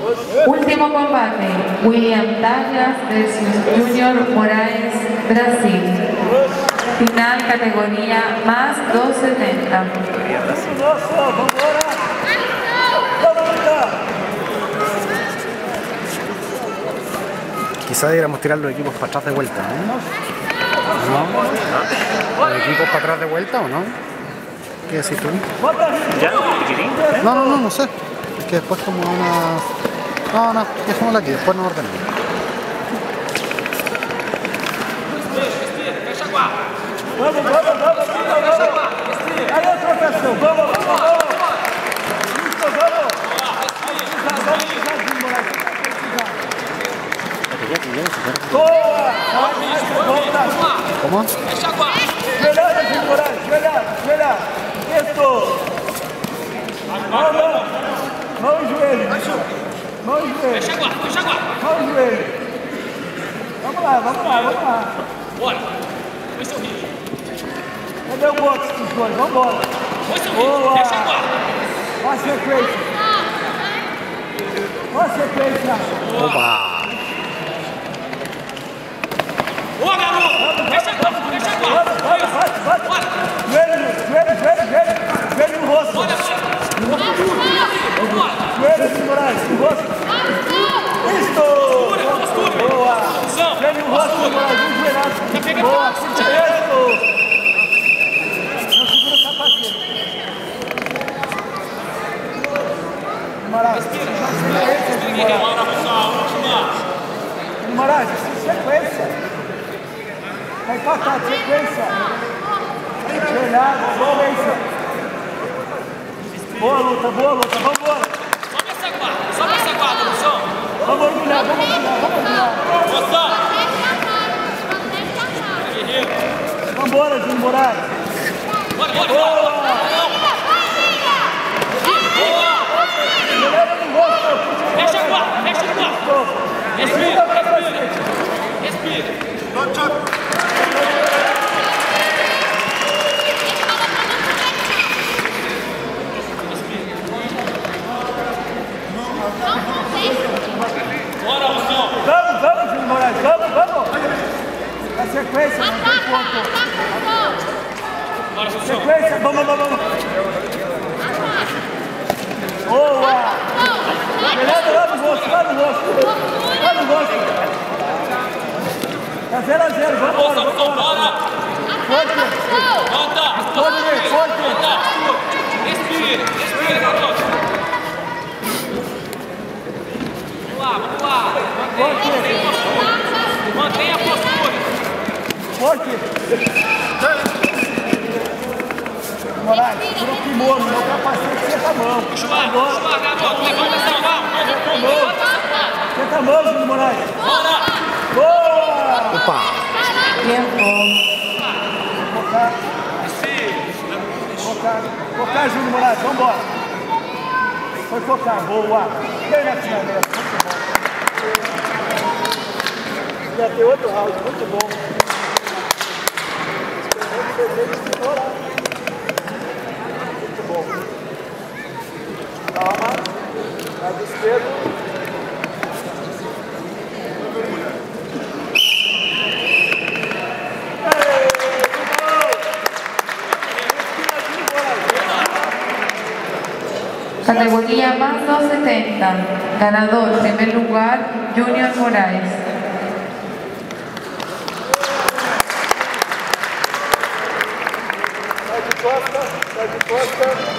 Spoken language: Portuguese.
Último combate, William Douglas versus Junior Moraes, Brasil. Final categoría más 270. Quizás deberíamos tirar los equipos para atrás de vuelta, ¿no? ¿Los equipos para atrás de vuelta o no? ¿Qué decís tú? ¿Ya? No sé. Es que después como una... No, dejémosla aquí, después nos ordenamos. Vamos! Aí a trocação, vamos! Isso, vamos! Boa! ¿Cómo? Melhor, Moraes, melhor! Isso! Mão e joelho! Mão e joelho! Vamos lá! Bora! Põe seu ritmo. Cadê o boxe dos dois? Vambora! Põe seu ritmo, deixa a guarda. Olha a sequência! Opa! Boa, garoto! Deixa a guarda! Bate! Joelho no rosto! Joelho, Moraes, no rosto! Isso! Boa! Joelho no rosto, Moraes, joelhado! Boa! Isso! Não segura o capacete! Moraes, Moraes, sequência! Vai empatar, sequência! Joelhado, sequência! Boa luta, vambora! Sobe essa guarda, Lucião! Vamos mergulhar! Moção! Vambora, Júnior Moraes! Bora! Boa! Leva no rosto! Fecha a guarda! Respira! Bora, Lucião! Vamos, Júnior Moraes! Vamos! Na sequência, não tem ponto! Bora, Lucião! Sequência, vamos! Boa! Melhor lá no rosto! Tá 0-0, vambora! Forte! Respira, garoto! Vamos lá! Mantenha a postura! Forte! Moraes, tira o kimono, meu capacete, senta a mão! Puxa lá, garoto! Levanta essa mão! Senta a mão, Júnior Moraes! Bora! Boa! Opa! Focar, Júnior Moraes, vambora! Foi focar, boa! Vem na finaleira, muito bom! Ia ter outro round, muito bom! Muito bom! Calma, lado esquerdo. Categoría más 270. Ganador, primer lugar, Junior Moraes. Sai de costa.